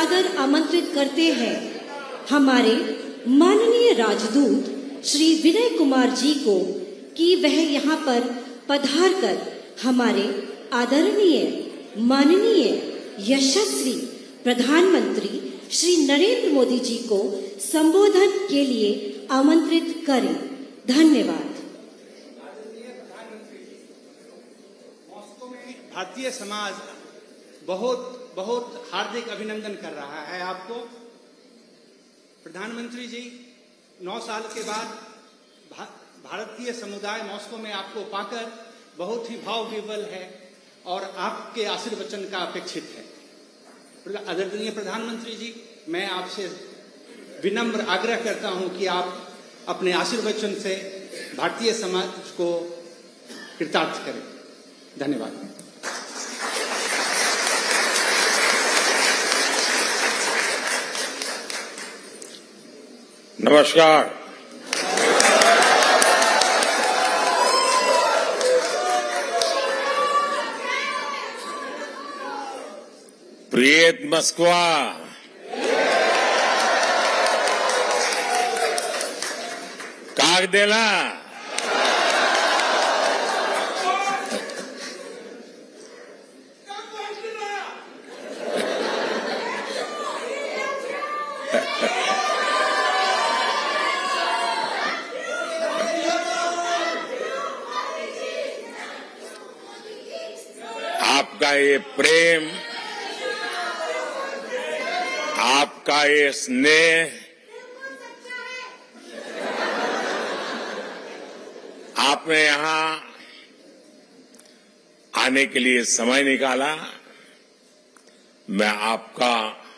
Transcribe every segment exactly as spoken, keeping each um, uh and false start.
सादर आमंत्रित करते हैं हमारे माननीय राजदूत श्री विनय कुमार जी को कि वह यहाँ पर पधार कर हमारे आदरणीय माननीय यशस्वी प्रधानमंत्री श्री नरेंद्र मोदी जी को संबोधन के लिए आमंत्रित करें। धन्यवाद। भारतीय समाज बहुत बहुत हार्दिक अभिनंदन कर रहा है आपको। प्रधानमंत्री जी, नौ साल के बाद भा, भारतीय समुदाय मॉस्को में आपको पाकर बहुत ही भाव विह्वल है और आपके आशीर्वचन का अपेक्षित है। आदरणीय प्रधानमंत्री जी, मैं आपसे विनम्र आग्रह करता हूं कि आप अपने आशीर्वचन से भारतीय समाज को कृतार्थ करें। धन्यवाद। नमस्कार। प्रियत मस्कवा, काग देला, आपका ये प्रेम, आपका ये स्नेह, आपने यहां आने के लिए समय निकाला, मैं आपका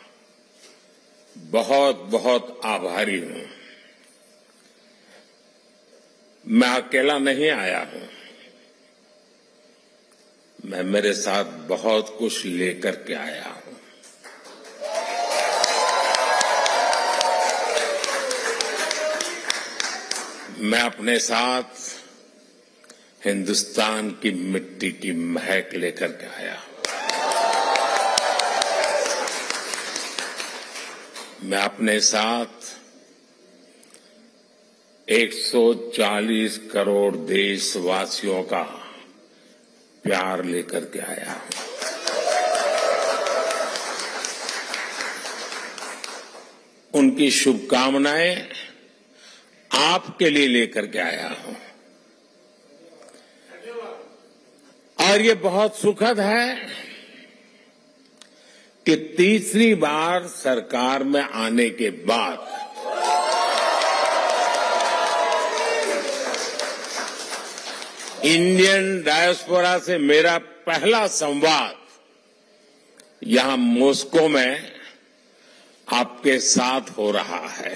बहुत बहुत आभारी हूं। मैं अकेला नहीं आया हूं, मैं मेरे साथ बहुत कुछ लेकर के आया हूं। मैं अपने साथ हिंदुस्तान की मिट्टी की महक लेकर के आया हूं। मैं अपने साथ एक सौ चालीस करोड़ देशवासियों का प्यार लेकर के आया हूं। उनकी शुभकामनाएं आपके लिए लेकर के आया हूं। और ये बहुत सुखद है कि तीसरी बार सरकार में आने के बाद इंडियन डायस्पोरा से मेरा पहला संवाद यहां मॉस्को में आपके साथ हो रहा है।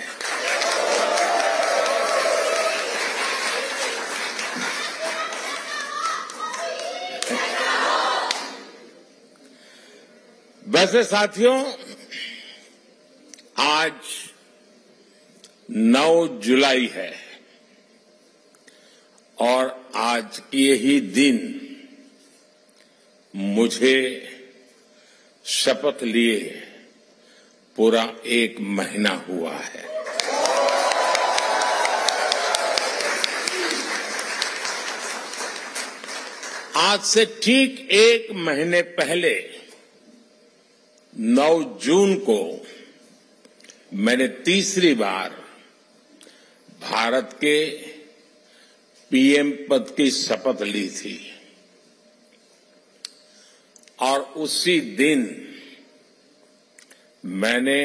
वैसे साथियों, आज नौ जुलाई है और आज के ही दिन मुझे शपथ लिए पूरा एक महीना हुआ है। आज से ठीक एक महीने पहले नौ जून को मैंने तीसरी बार भारत के पीएम पद की शपथ ली थी और उसी दिन मैंने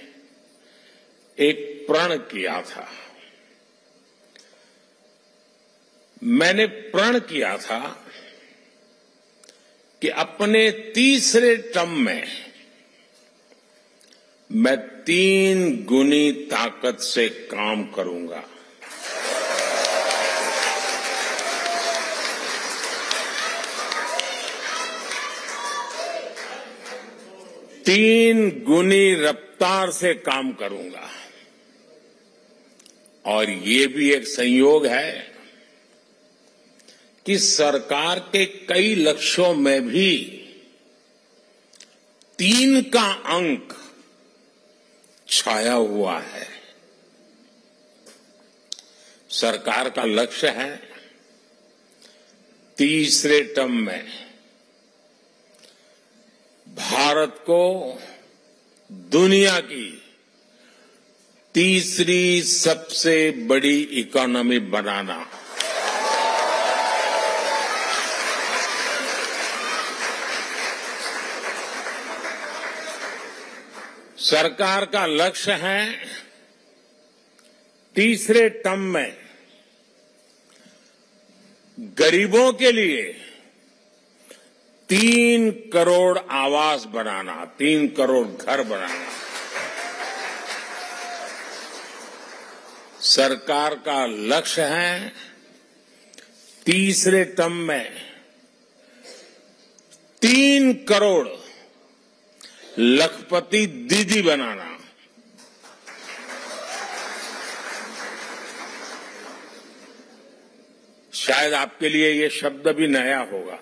एक प्रण किया था। मैंने प्रण किया था कि अपने तीसरे टर्म में मैं तीन गुनी ताकत से काम करूंगा। तीन गुनी रफ्तार से काम करूंगा। और ये भी एक संयोग है कि सरकार के कई लक्ष्यों में भी तीन का अंक छाया हुआ है। सरकार का लक्ष्य है तीसरे टर्म में भारत को दुनिया की तीसरी सबसे बड़ी इकोनॉमी बनाना। सरकार का लक्ष्य है तीसरे टर्म में गरीबों के लिए तीन करोड़ आवास बनाना, तीन करोड़ घर बनाना। सरकार का लक्ष्य है तीसरे टर्म में तीन करोड़ लखपति दीदी बनाना। शायद आपके लिए ये शब्द भी नया होगा।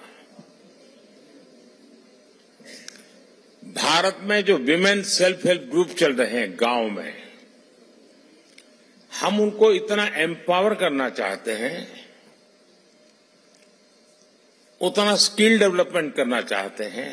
भारत में जो विमेन सेल्फ हेल्प ग्रुप चल रहे हैं गांव में, हम उनको इतना एम्पावर करना चाहते हैं, उतना स्किल डेवलपमेंट करना चाहते हैं,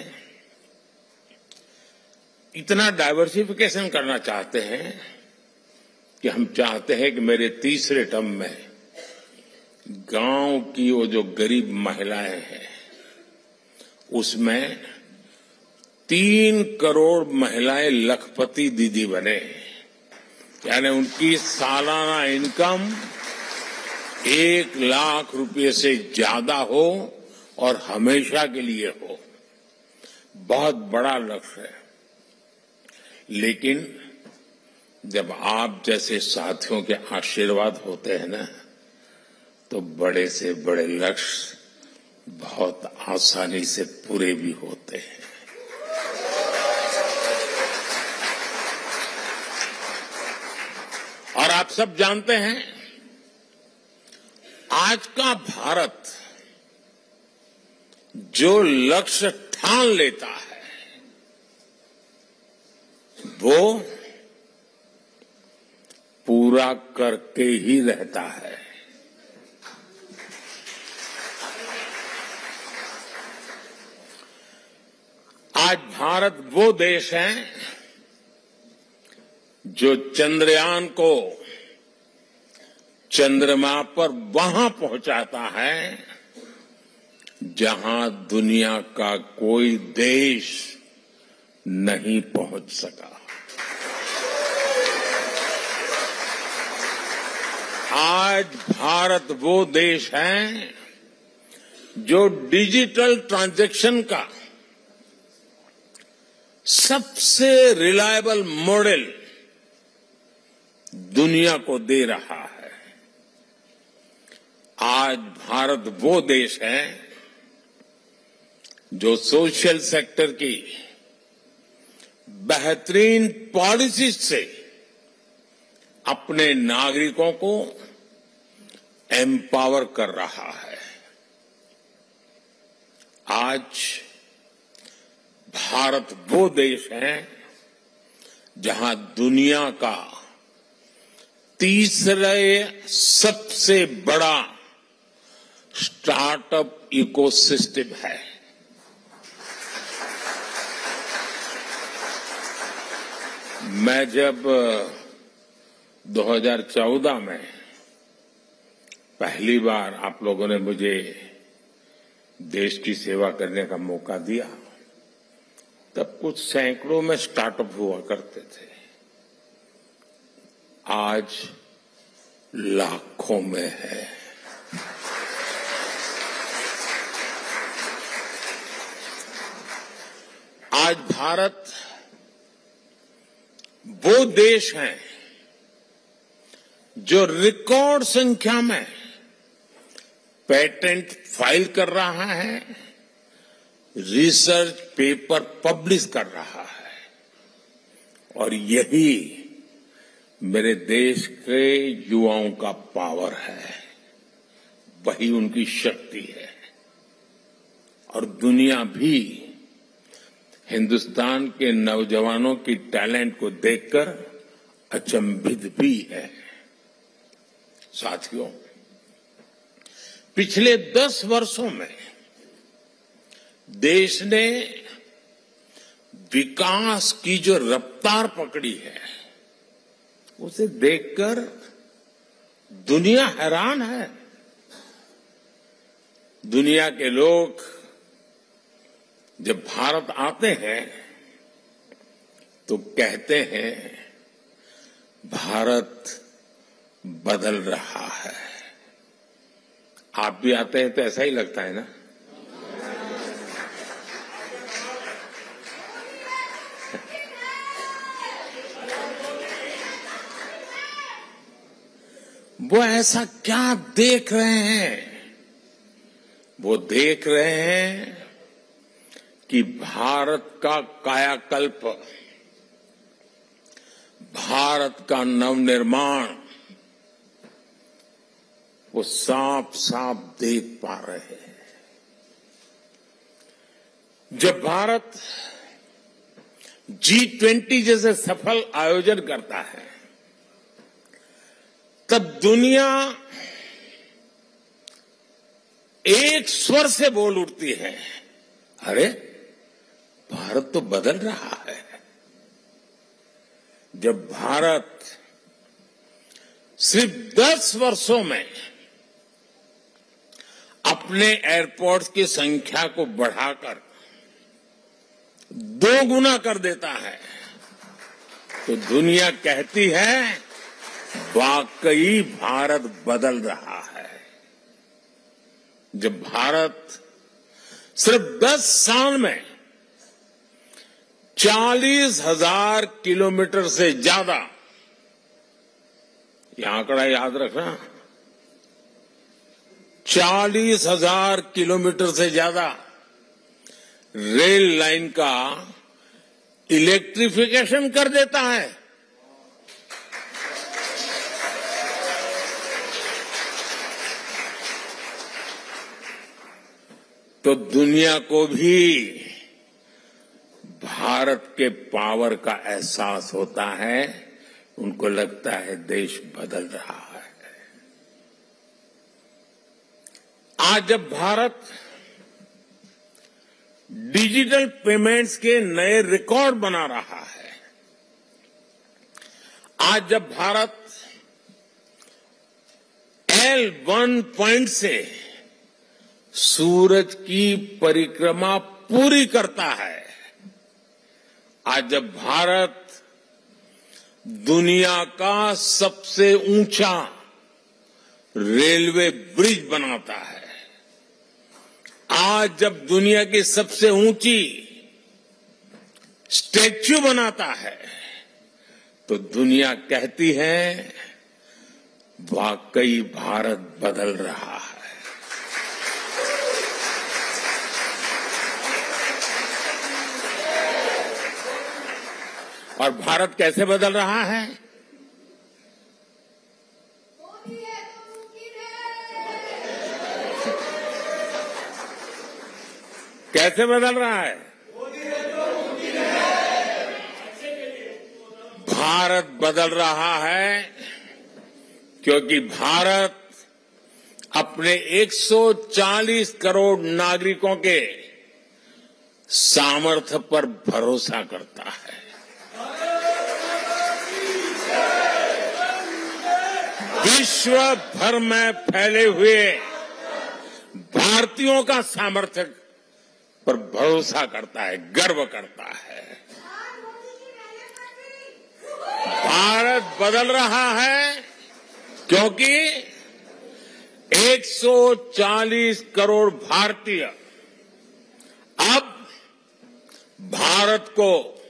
इतना डाइवर्सिफिकेशन करना चाहते हैं कि हम चाहते हैं कि मेरे तीसरे टर्म में गांव की वो जो गरीब महिलाएं हैं उसमें तीन करोड़ महिलाएं लखपति दीदी बने, यानी उनकी सालाना इनकम एक लाख रुपए से ज्यादा हो और हमेशा के लिए हो। बहुत बड़ा लक्ष्य है, लेकिन जब आप जैसे साथियों के आशीर्वाद होते हैं ना, तो बड़े से बड़े लक्ष्य बहुत आसानी से पूरे भी होते हैं। और आप सब जानते हैं, आज का भारत जो लक्ष्य ठान लेता है वो पूरा करके ही रहता है। आज भारत वो देश है जो चंद्रयान को चंद्रमा पर वहां पहुंचाता है जहां दुनिया का कोई देश नहीं पहुंच सका। आज भारत वो देश है जो डिजिटल ट्रांजैक्शन का सबसे रिलायबल मॉडल दुनिया को दे रहा है। आज भारत वो देश है जो सोशल सेक्टर की बेहतरीन पॉलिसी से अपने नागरिकों को एम्पावर कर रहा है। आज भारत वो देश है जहां दुनिया का तीसरे सबसे बड़ा स्टार्टअप इकोसिस्टम है। मैं जब दो हज़ार चौदह में पहली बार आप लोगों ने मुझे देश की सेवा करने का मौका दिया, तब कुछ सैकड़ों में स्टार्टअप हुआ करते थे। आज लाखों में है। आज भारत वो देश है जो रिकॉर्ड संख्या में पेटेंट फाइल कर रहा है, रिसर्च पेपर पब्लिश कर रहा है, और यही मेरे देश के युवाओं का पावर है, वही उनकी शक्ति है। और दुनिया भी हिंदुस्तान के नौजवानों की टैलेंट को देखकर अचंभित भी है। साथियों, पिछले दस वर्षों में देश ने विकास की जो रफ्तार पकड़ी है, उसे देखकर दुनिया हैरान है। दुनिया के लोग जब भारत आते हैं तो कहते हैं भारत बदल रहा है। आप भी आते हैं तो ऐसा ही लगता है ना? वो ऐसा क्या देख रहे हैं? वो देख रहे हैं कि भारत का कायाकल्प, भारत का नवनिर्माण वो साफ साफ देख पा रहे हैं। जब भारत जी ट्वेंटी जैसे सफल आयोजन करता है, तब दुनिया एक स्वर से बोल उठती है, अरे भारत तो बदल रहा है। जब भारत सिर्फ दस वर्षों में अपने एयरपोर्ट्स की संख्या को बढ़ाकर दो गुना कर देता है, तो दुनिया कहती है वाकई भारत बदल रहा है। जब भारत सिर्फ दस साल में चालीस हजार किलोमीटर से ज्यादा, यह आंकड़ा याद रखना, चालीस हजार किलोमीटर से ज्यादा रेल लाइन का इलेक्ट्रिफिकेशन कर देता है, तो दुनिया को भी भारत के पावर का एहसास होता है। उनको लगता है देश बदल रहा है। आज जब भारत डिजिटल पेमेंट्स के नए रिकॉर्ड बना रहा है, आज जब भारत एल वन पॉइंट से सूरज की परिक्रमा पूरी करता है, आज जब भारत दुनिया का सबसे ऊंचा रेलवे ब्रिज बनाता है, आज जब दुनिया की सबसे ऊंची स्टैच्यू बनाता है, तो दुनिया कहती है वाकई भारत बदल रहा है। और भारत कैसे बदल रहा है? कैसे बदल रहा है? भारत बदल रहा है क्योंकि भारत अपने एक सौ चालीस करोड़ नागरिकों के सामर्थ्य पर भरोसा करता है। विश्व भर में फैले हुए भारतीयों का सामर्थ्य पर भरोसा करता है, गर्व करता है। भारत बदल रहा है क्योंकि एक सौ चालीस करोड़ भारतीय अब भारत को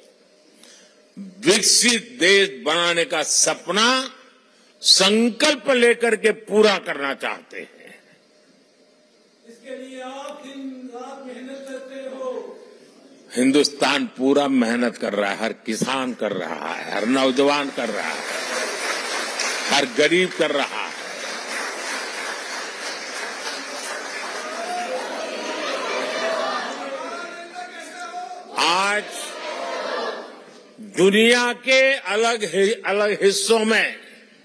विकसित देश बनाने का सपना संकल्प लेकर के पूरा करना चाहते हैं। इसके लिए आप दिन रात मेहनत करते हो। हिंदुस्तान पूरा मेहनत कर रहा है, हर किसान कर रहा है, हर नौजवान कर रहा है, हर गरीब कर रहा है। आज दुनिया के अलग अलग हिस्सों में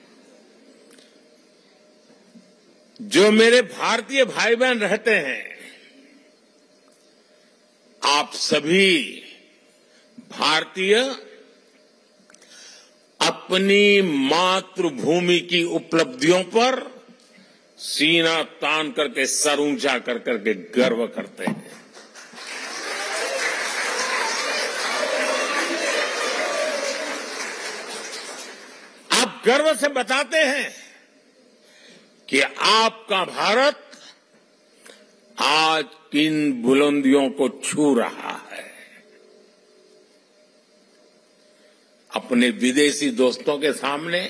जो मेरे भारतीय भाई बहन रहते हैं, आप सभी भारतीय अपनी मातृभूमि की उपलब्धियों पर सीना तान करके सर ऊंचा कर करके गर्व करते हैं। आप गर्व से बताते हैं कि आपका भारत आज किन बुलंदियों को छू रहा है। अपने विदेशी दोस्तों के सामने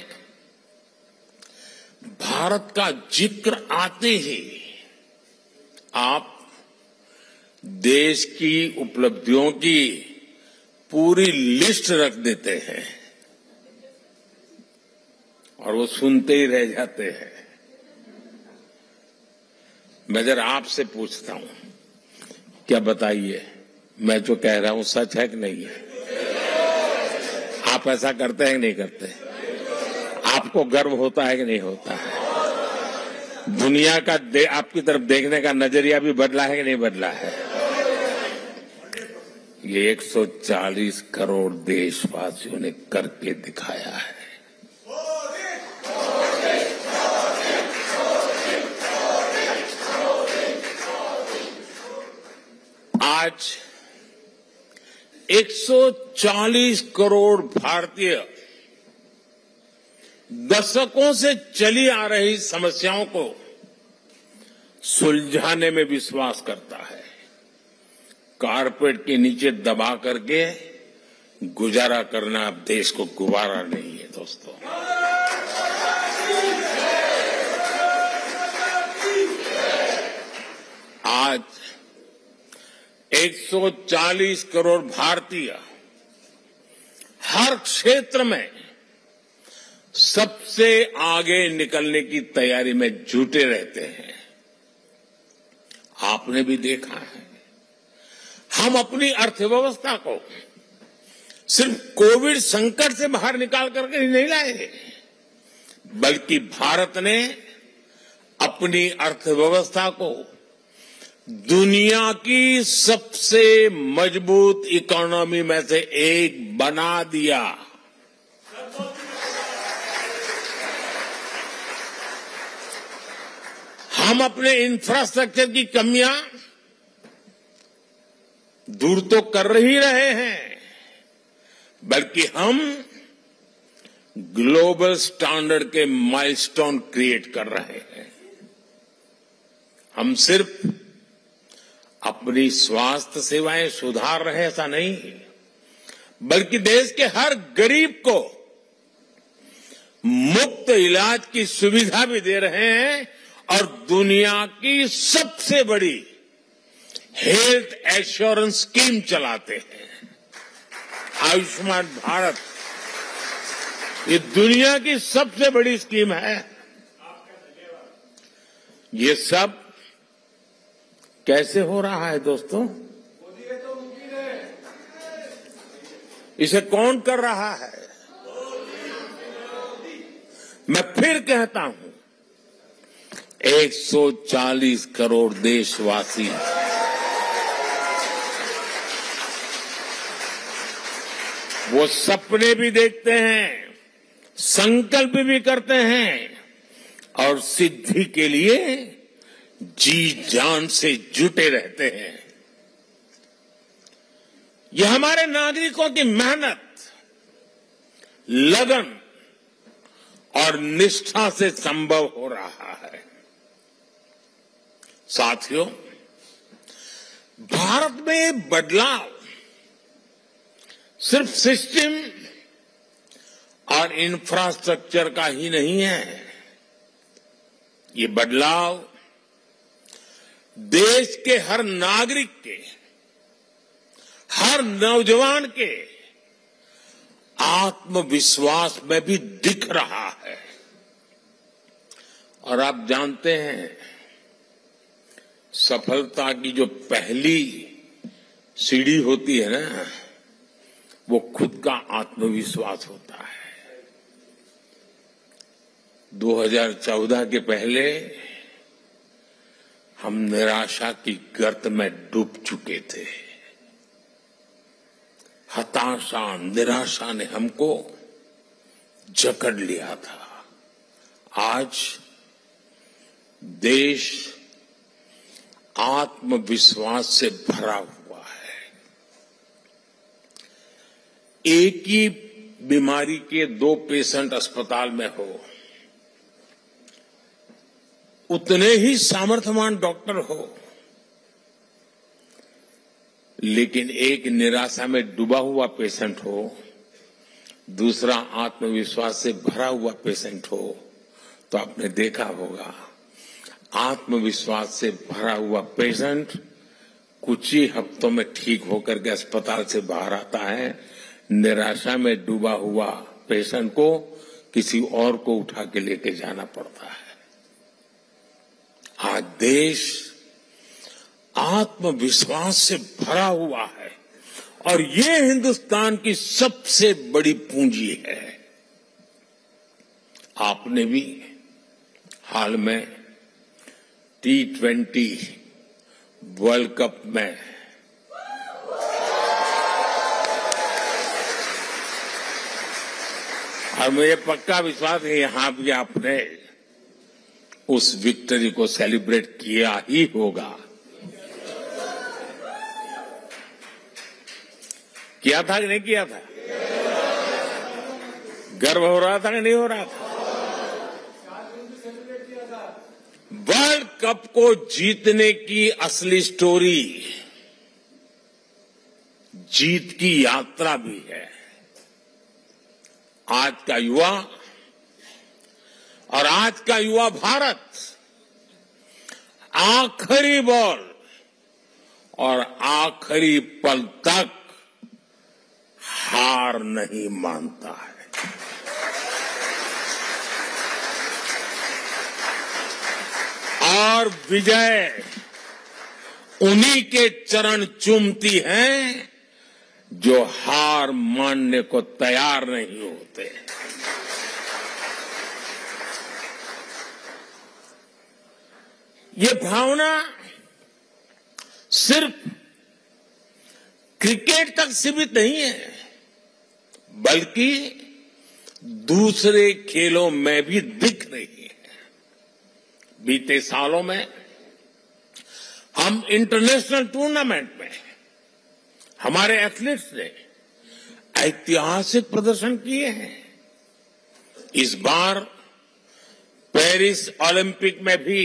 भारत का जिक्र आते ही आप देश की उपलब्धियों की पूरी लिस्ट रख देते हैं और वो सुनते ही रह जाते हैं। मैं जरा आपसे पूछता हूं, क्या बताइए, मैं जो कह रहा हूं सच है कि नहीं है? आप ऐसा करते हैं कि नहीं करते? आपको गर्व होता है कि नहीं होता है? दुनिया का आपकी तरफ देखने का नजरिया भी बदला है कि नहीं बदला है? ये एक सौ चालीस करोड़ देशवासियों ने करके दिखाया है। आज एक सौ चालीस करोड़ भारतीय दशकों से चली आ रही समस्याओं को सुलझाने में विश्वास करता है। कारपेट के नीचे दबा करके गुजारा करना अब देश को गुवारा नहीं है। दोस्तों, आज एक सौ चालीस करोड़ भारतीय हर क्षेत्र में सबसे आगे निकलने की तैयारी में जुटे रहते हैं। आपने भी देखा है, हम अपनी अर्थव्यवस्था को सिर्फ कोविड संकट से बाहर निकाल करके ही नहीं लाए, बल्कि भारत ने अपनी अर्थव्यवस्था को दुनिया की सबसे मजबूत इकोनॉमी में से एक बना दिया। हम अपने इंफ्रास्ट्रक्चर की कमियां दूर तो कर ही रहे हैं, बल्कि हम ग्लोबल स्टैंडर्ड के माइलस्टोन क्रिएट कर रहे हैं। हम सिर्फ अपनी स्वास्थ्य सेवाएं सुधार रहे ऐसा नहीं, बल्कि देश के हर गरीब को मुफ्त इलाज की सुविधा भी दे रहे हैं और दुनिया की सबसे बड़ी हेल्थ एश्योरेंस स्कीम चलाते हैं। आयुष्मान भारत ये दुनिया की सबसे बड़ी स्कीम है। ये सब कैसे हो रहा है दोस्तों? इसे कौन कर रहा है? मैं फिर कहता हूं, एक सौ चालीस करोड़ देशवासी वो सपने भी देखते हैं, संकल्प भी करते हैं और सिद्धि के लिए जी जान से जुटे रहते हैं। यह हमारे नागरिकों की मेहनत, लगन और निष्ठा से संभव हो रहा है। साथियों, भारत में बदलाव सिर्फ सिस्टम और इंफ्रास्ट्रक्चर का ही नहीं है। ये बदलाव देश के हर नागरिक के, हर नौजवान के आत्मविश्वास में भी दिख रहा है। और आप जानते हैं, सफलता की जो पहली सीढ़ी होती है ना, वो खुद का आत्मविश्वास होता है। दो हज़ार चौदह के पहले हम निराशा की गर्त में डूब चुके थे। हताशा, निराशा ने हमको जकड़ लिया था। आज देश आत्मविश्वास से भरा हुआ है। एक ही बीमारी के दो पेशेंट अस्पताल में हो, उतने ही सामर्थ्यवान डॉक्टर हो, लेकिन एक निराशा में डूबा हुआ पेशेंट हो, दूसरा आत्मविश्वास से भरा हुआ पेशेंट हो, तो आपने देखा होगा आत्मविश्वास से भरा हुआ पेशेंट कुछ ही हफ्तों में ठीक होकर के अस्पताल से बाहर आता है। निराशा में डूबा हुआ पेशेंट को किसी और को उठा के लेके जाना पड़ता है। आज देश आत्मविश्वास से भरा हुआ है और ये हिंदुस्तान की सबसे बड़ी पूंजी है। आपने भी हाल में टी ट्वेंटी वर्ल्ड कप में और मुझे पक्का विश्वास है यहां भी आपने उस विक्ट्री को सेलिब्रेट किया ही होगा। किया था कि नहीं किया था? गर्व हो रहा था कि नहीं हो रहा था? वर्ल्ड कप को जीतने की असली स्टोरी जीत की यात्रा भी है। आज का युवा और आज का युवा भारत आखिरी बॉल और आखिरी पल तक हार नहीं मानता है। और विजय उन्हीं के चरण चूमती हैं जो हार मानने को तैयार नहीं होते। ये भावना सिर्फ क्रिकेट तक सीमित नहीं है, बल्कि दूसरे खेलों में भी दिख रही है। बीते सालों में हम इंटरनेशनल टूर्नामेंट में हमारे एथलीट्स ने ऐतिहासिक प्रदर्शन किए हैं। इस बार पेरिस ओलंपिक में भी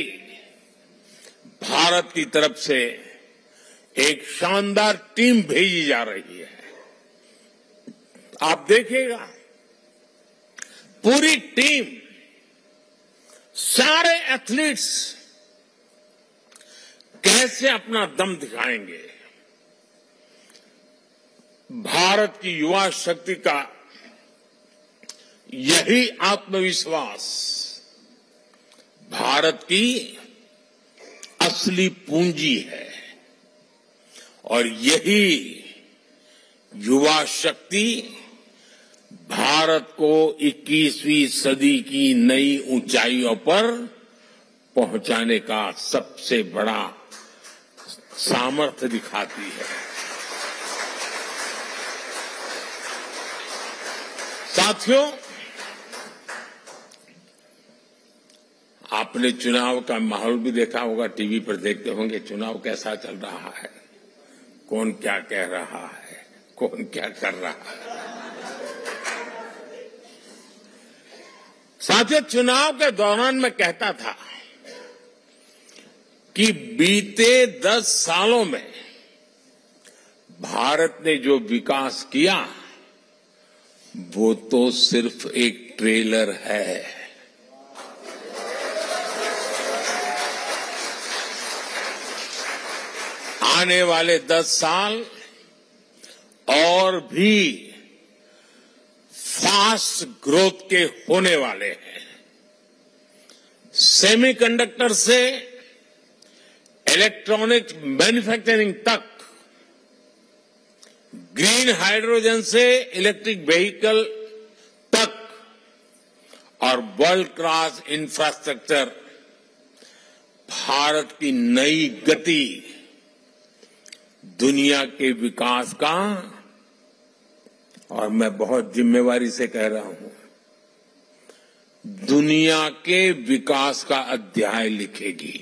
भारत की तरफ से एक शानदार टीम भेजी जा रही है। आप देखिएगा पूरी टीम, सारे एथलीट्स कैसे अपना दम दिखाएंगे। भारत की युवा शक्ति का यही आत्मविश्वास भारत की असली पूंजी है और यही युवा शक्ति भारत को इक्कीसवीं सदी की नई ऊंचाइयों पर पहुंचाने का सबसे बड़ा सामर्थ्य दिखाती है। साथियों, आपने चुनाव का माहौल भी देखा होगा, टीवी पर देखते होंगे चुनाव कैसा चल रहा है, कौन क्या कह रहा है, कौन क्या कर रहा है। साथियों, चुनाव के दौरान मैं कहता था कि बीते दस सालों में भारत ने जो विकास किया वो तो सिर्फ एक ट्रेलर है। आने वाले दस साल और भी फास्ट ग्रोथ के होने वाले हैं। सेमीकंडक्टर से इलेक्ट्रॉनिक मैन्युफैक्चरिंग तक ग्रीन हाइड्रोजन से इलेक्ट्रिक व्हीकल तक और वर्ल्ड क्लास इंफ्रास्ट्रक्चर, भारत की नई गति दुनिया के विकास का, और मैं बहुत जिम्मेवारी से कह रहा हूं, दुनिया के विकास का अध्याय लिखेगी।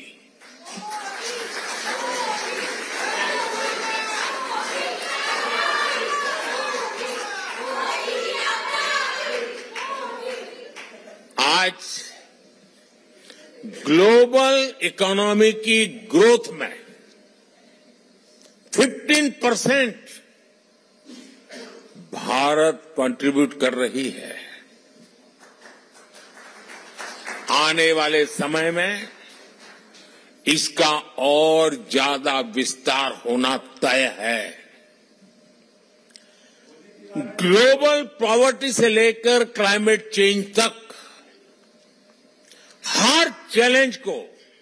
आज ग्लोबल इकोनॉमी की ग्रोथ में पंद्रह परसेंट भारत कंट्रीब्यूट कर रही है। आने वाले समय में इसका और ज्यादा विस्तार होना तय है। ग्लोबल पॉवर्टी से लेकर क्लाइमेट चेंज तक हर चैलेंज को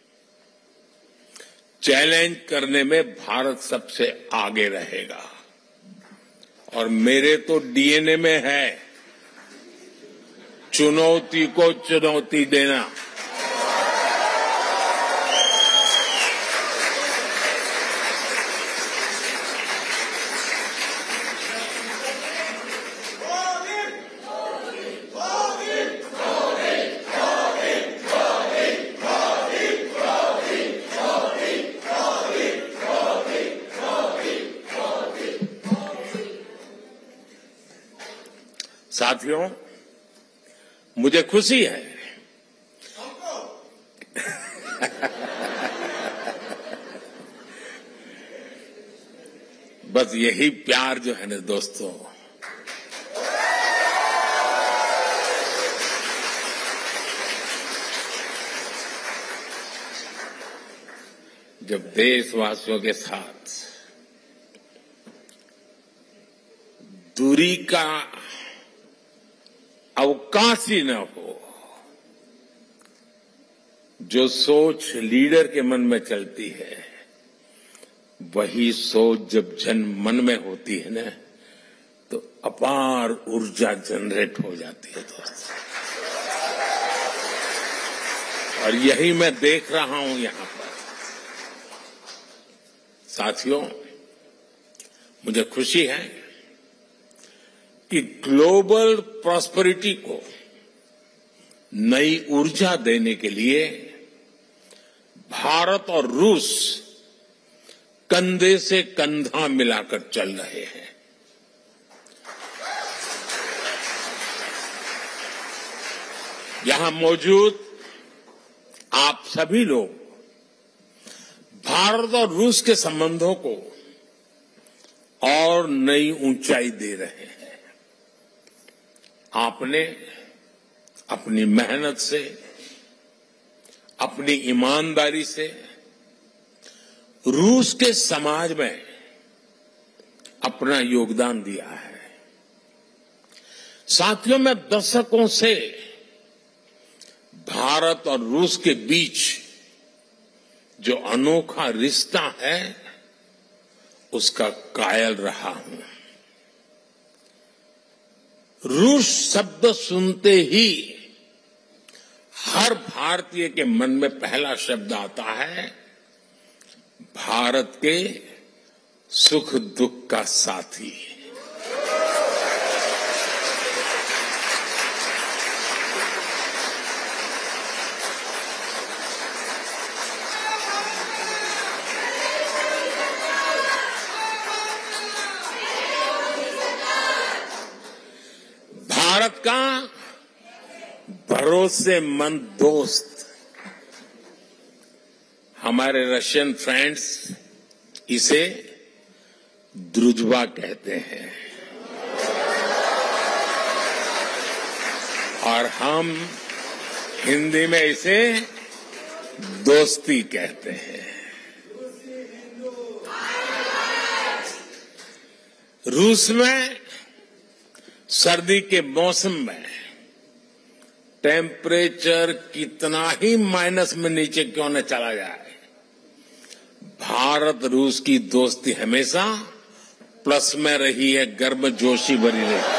चैलेंज करने में भारत सबसे आगे रहेगा। और मेरे तो डीएनए में है चुनौती को चुनौती देना। साथियों, मुझे खुशी है बस यही प्यार जो है ना दोस्तों, जब देशवासियों के साथ दूरी का अवकाश ही न हो, जो सोच लीडर के मन में चलती है वही सोच जब जन मन में होती है ना, तो अपार ऊर्जा जनरेट हो जाती है दोस्तों। और यही मैं देख रहा हूं यहां पर। साथियों, मुझे खुशी है कि ग्लोबल प्रॉस्पेरिटी को नई ऊर्जा देने के लिए भारत और रूस कंधे से कंधा मिलाकर चल रहे हैं। यहां मौजूद आप सभी लोग भारत और रूस के संबंधों को और नई ऊंचाई दे रहे हैं। आपने अपनी मेहनत से, अपनी ईमानदारी से रूस के समाज में अपना योगदान दिया है। साथियों, मैं दशकों से भारत और रूस के बीच जो अनोखा रिश्ता है उसका कायल रहा हूं। रूस शब्द सुनते ही हर भारतीय के मन में पहला शब्द आता है भारत के सुख दुख का साथी। भारत का भरोसेमंद दोस्त, हमारे रशियन फ्रेंड्स इसे द्रुजबा कहते हैं और हम हिंदी में इसे दोस्ती कहते हैं। रूस में सर्दी के मौसम में टेम्परेचर कितना ही माइनस में नीचे क्यों न चला जाए, भारत रूस की दोस्ती हमेशा प्लस में रही है, गर्म जोशी भरी रही।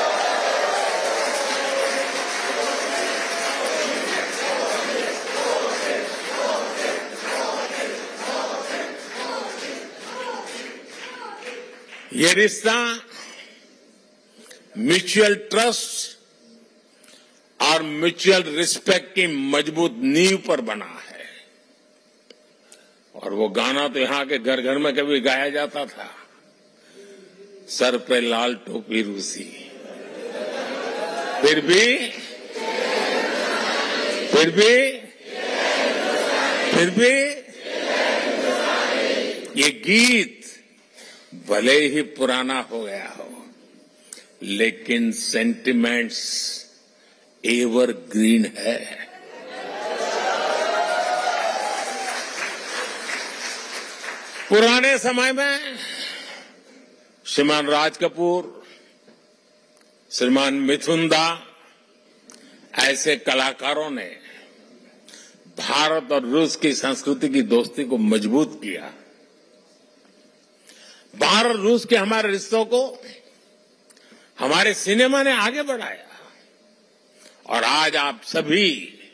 ये रिश्ता म्यूचुअल ट्रस्ट और म्यूचुअल रिस्पेक्ट की मजबूत नींव पर बना है। और वो गाना तो यहां के घर घर में कभी गाया जाता था, सर पे लाल टोपी रूसी, फिर भी फिर भी फिर भी ये गीत भले ही पुराना हो गया हो, लेकिन सेंटिमेंट्स एवरग्रीन है। पुराने समय में श्रीमान राज कपूर, श्रीमान मिथुन दा ऐसे कलाकारों ने भारत और रूस की संस्कृति की दोस्ती को मजबूत किया। भारत रूस के हमारे रिश्तों को हमारे सिनेमा ने आगे बढ़ाया और आज आप सभी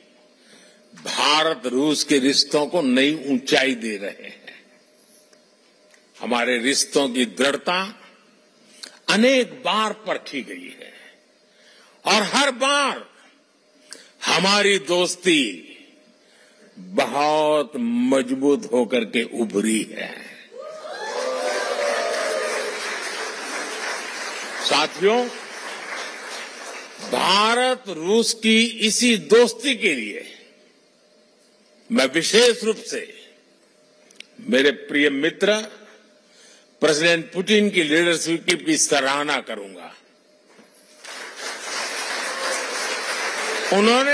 भारत रूस के रिश्तों को नई ऊंचाई दे रहे हैं। हमारे रिश्तों की दृढ़ता अनेक बार परखी गई है और हर बार हमारी दोस्ती बहुत मजबूत होकर के उभरी है। साथियों, भारत रूस की इसी दोस्ती के लिए मैं विशेष रूप से मेरे प्रिय मित्र प्रेसिडेंट पुतिन की लीडरशिप की सराहना करूंगा। उन्होंने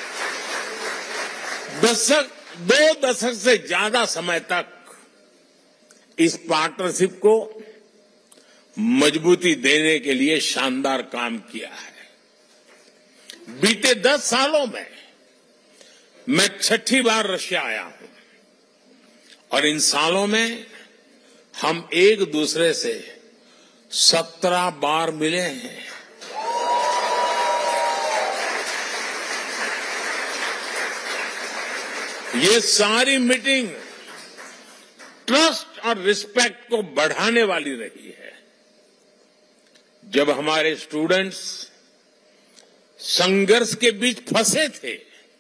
दशक दो दशक से ज्यादा समय तक इस पार्टनरशिप को मजबूती देने के लिए शानदार काम किया है। बीते दस सालों में मैं छठी बार रशिया आया हूं और इन सालों में हम एक दूसरे से सत्रह बार मिले हैं। ये सारी मीटिंग ट्रस्ट और रिस्पेक्ट को बढ़ाने वाली रही है। जब हमारे स्टूडेंट्स संघर्ष के बीच फंसे थे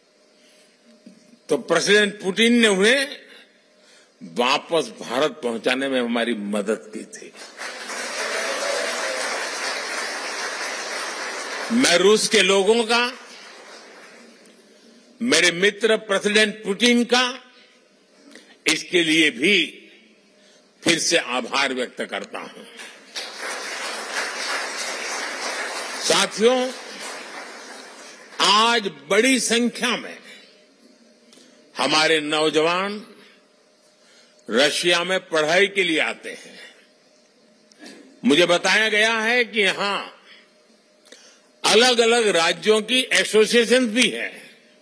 तो प्रेसिडेंट पुतिन ने उन्हें वापस भारत पहुंचाने में हमारी मदद की थी। मैं रूस के लोगों का, मेरे मित्र प्रेसिडेंट पुतिन का इसके लिए भी फिर से आभार व्यक्त करता हूं। साथियों, आज बड़ी संख्या में हमारे नौजवान रशिया में पढ़ाई के लिए आते हैं। मुझे बताया गया है कि यहां अलग अलग राज्यों की एसोसिएशन भी है।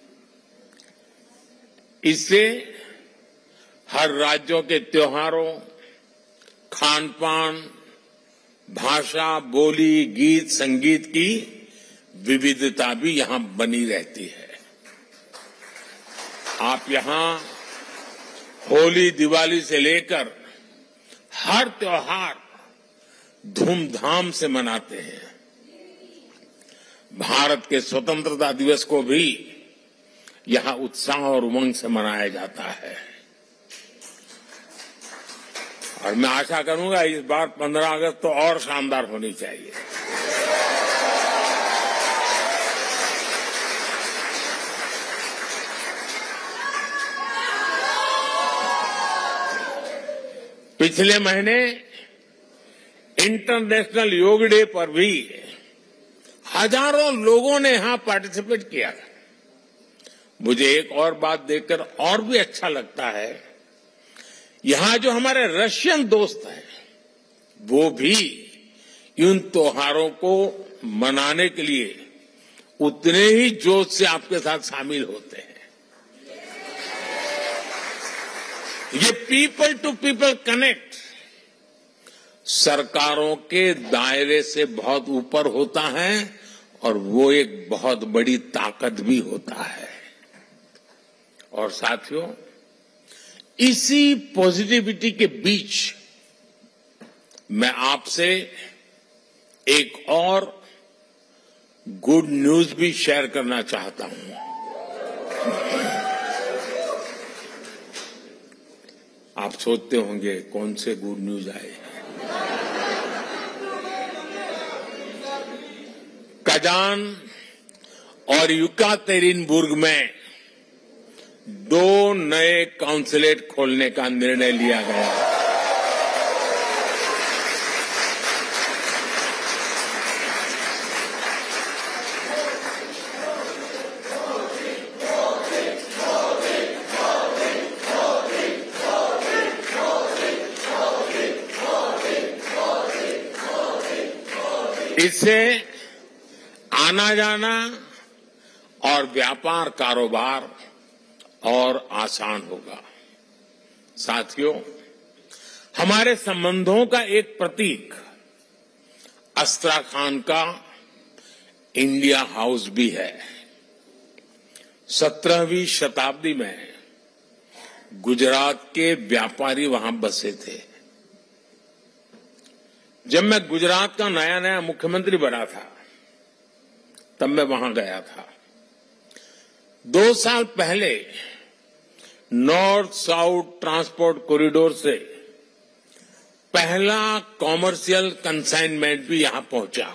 इससे हर राज्यों के त्योहारों, खान पान, भाषा, बोली, गीत, संगीत की विविधता भी यहां बनी रहती है। आप यहां होली, दिवाली से लेकर हर त्योहार धूमधाम से मनाते हैं। भारत के स्वतंत्रता दिवस को भी यहां उत्साह और उमंग से मनाया जाता है और मैं आशा करूंगा इस बार पंद्रह अगस्त तो और शानदार होनी चाहिए। पिछले महीने इंटरनेशनल योग डे पर भी हजारों लोगों ने यहां पार्टिसिपेट किया। मुझे एक और बात देखकर और भी अच्छा लगता है, यहां जो हमारे रशियन दोस्त हैं वो भी इन त्योहारों को मनाने के लिए उतने ही जोश से आपके साथ शामिल होते हैं। ये पीपल टू पीपल कनेक्ट सरकारों के दायरे से बहुत ऊपर होता है और वो एक बहुत बड़ी ताकत भी होता है। और साथियों, इसी पॉजिटिविटी के बीच मैं आपसे एक और गुड न्यूज भी शेयर करना चाहता हूं। आप सोचते होंगे कौन से गुड न्यूज आए। कजान और युकातेरिनबुर्ग में दो नए काउंसलेट खोलने का निर्णय लिया गया। इससे आना जाना और व्यापार कारोबार और आसान होगा। साथियों, हमारे संबंधों का एक प्रतीक अस्त्राखान का इंडिया हाउस भी है। सत्रहवीं शताब्दी में गुजरात के व्यापारी वहां बसे थे। जब मैं गुजरात का नया नया मुख्यमंत्री बना था तब मैं वहां गया था। दो साल पहले नॉर्थ साउथ ट्रांसपोर्ट कॉरिडोर से पहला कॉमर्शियल कंसाइनमेंट भी यहां पहुंचा।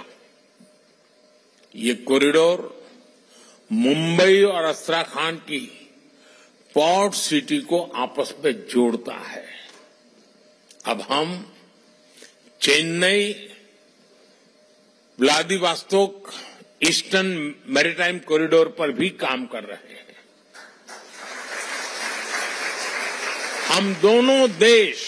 ये कॉरिडोर मुंबई और अस्त्राखान की पोर्ट सिटी को आपस में जोड़ता है। अब हम Chennai Vladivostok eastern maritime corridor पर भी काम कर रहे हैं। हम दोनों देश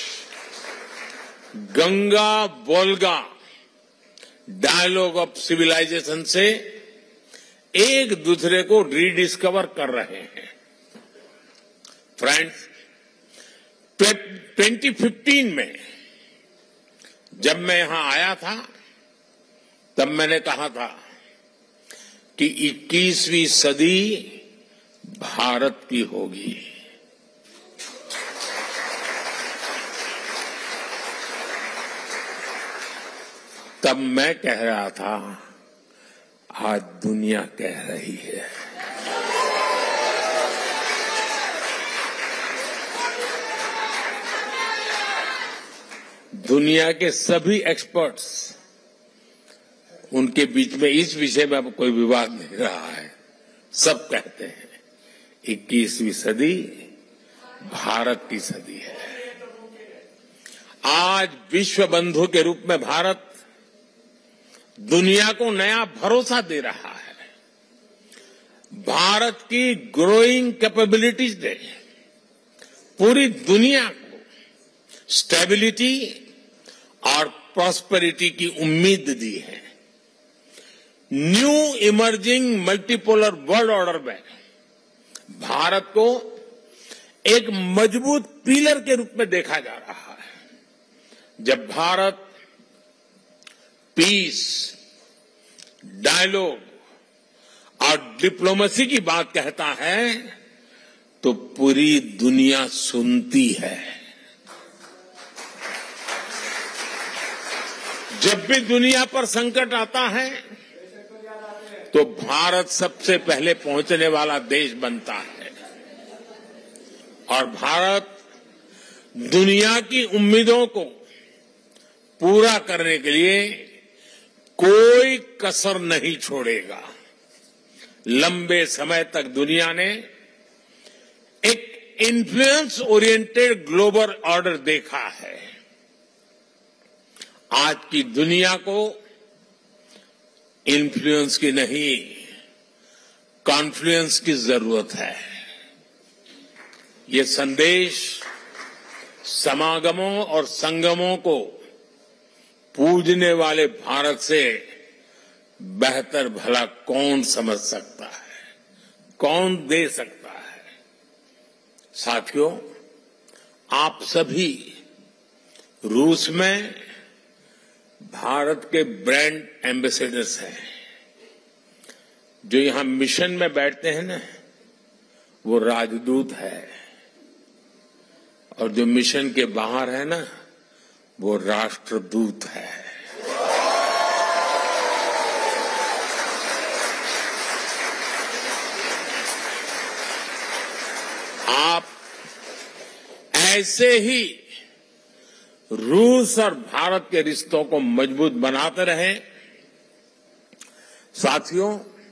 Ganga Volga dialogue of civilisation से एक दूसरे को रीडिस्कवर कर रहे हैं। फ्रेंड्स, ट्वेंटी फिफ्टीन में जब मैं यहां आया था तब मैंने कहा था कि इक्कीसवीं सदी भारत की होगी। तब मैं कह रहा था, आज दुनिया कह रही है। दुनिया के सभी एक्सपर्ट्स, उनके बीच में इस विषय में अब कोई विवाद नहीं रहा है। सब कहते हैं इक्कीसवीं सदी भारत की सदी है। आज विश्व बंधु के रूप में भारत दुनिया को नया भरोसा दे रहा है। भारत की ग्रोइंग कैपेबिलिटीज ने पूरी दुनिया को स्टेबिलिटी और प्रॉस्पेरिटी की उम्मीद दी है। New emerging multipolar world order में भारत को एक मजबूत पिलर के रूप में देखा जा रहा है। जब भारत पीस, डायलॉग और डिप्लोमेसी की बात कहता है तो पूरी दुनिया सुनती है। जब भी दुनिया पर संकट आता है तो भारत सबसे पहले पहुंचने वाला देश बनता है और भारत दुनिया की उम्मीदों को पूरा करने के लिए कोई कसर नहीं छोड़ेगा। लंबे समय तक दुनिया ने एक इन्फ्लुएंस ओरिएंटेड ग्लोबल ऑर्डर देखा है। आज की दुनिया को इन्फ्लुएंस की नहीं, कॉन्फ्लुएंस की जरूरत है। ये संदेश समागमों और संगमों को पूजने वाले भारत से बेहतर भला कौन समझ सकता है, कौन दे सकता है। साथियों, आप सभी रूस में भारत के ब्रांड एम्बेसडर्स हैं। जो यहां मिशन में बैठते हैं ना, वो राजदूत है, और जो मिशन के बाहर है ना, वो राष्ट्रदूत है। आप ऐसे ही रूस और भारत के रिश्तों को मजबूत बनाते रहें। साथियों,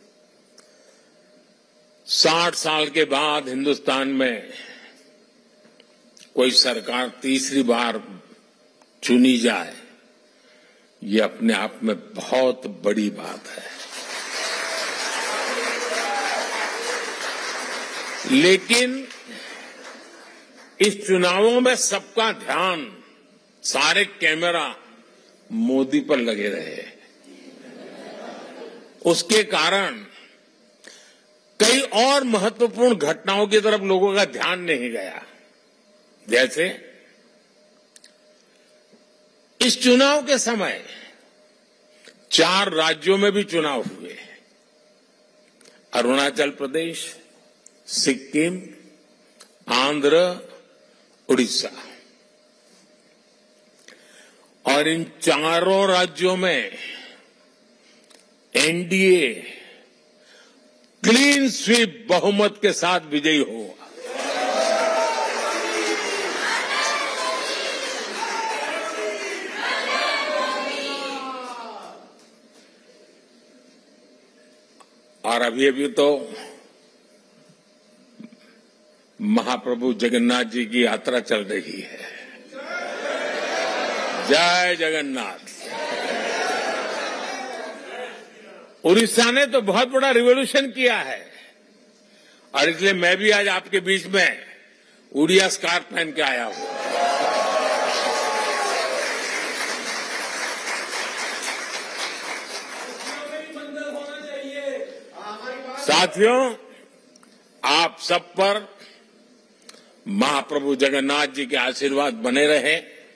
साठ साल के बाद हिंदुस्तान में कोई सरकार तीसरी बार चुनी जाए, ये अपने आप में बहुत बड़ी बात है। लेकिन इस चुनावों में सबका ध्यान, सारे कैमरा मोदी पर लगे रहे। उसके कारण कई और महत्वपूर्ण घटनाओं की तरफ लोगों का ध्यान नहीं गया। जैसे इस चुनाव के समय चार राज्यों में भी चुनाव हुए। अरुणाचल प्रदेश, सिक्किम, आंध्र, उड़ीसा, और इन चारों राज्यों में एनडीए क्लीन स्वीप बहुमत के साथ विजयी हुआ। और अभी अभी तो महाप्रभु जगन्नाथ जी की यात्रा चल रही है। जय जगन्नाथ। उड़ीसा ने तो बहुत बड़ा रिवॉल्यूशन किया है, और इसलिए मैं भी आज आपके बीच में उड़िया स्कार्फ पहन के आया हूं। साथियों, आप सब पर महाप्रभु जगन्नाथ जी के आशीर्वाद बने रहे।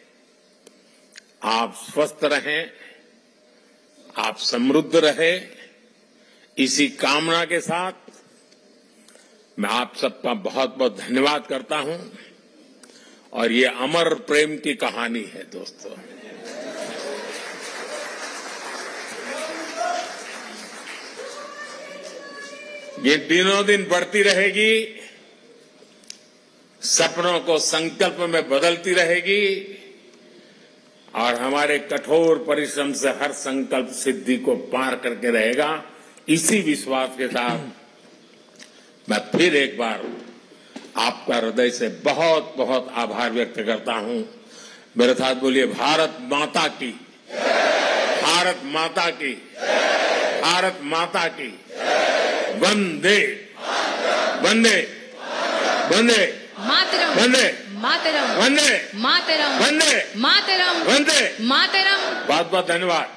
आप स्वस्थ रहें, आप समृद्ध रहे, इसी कामना के साथ मैं आप सबका बहुत बहुत धन्यवाद करता हूं। और ये अमर प्रेम की कहानी है दोस्तों। ये दिनों दिन बढ़ती रहेगी, सपनों को संकल्प में बदलती रहेगी, और हमारे कठोर परिश्रम से हर संकल्प सिद्धि को पार करके रहेगा। इसी विश्वास के साथ मैं फिर एक बार आपका हृदय से बहुत बहुत आभार व्यक्त करता हूं। मेरे साथ बोलिए, भारत माता की, भारत माता की, भारत माता की। वंदे वंदे वंदे मातरम वंदे मातरम वंदे मातरम वंदे मातरम वंदे। मातरम। बहुत बहुत धन्यवाद।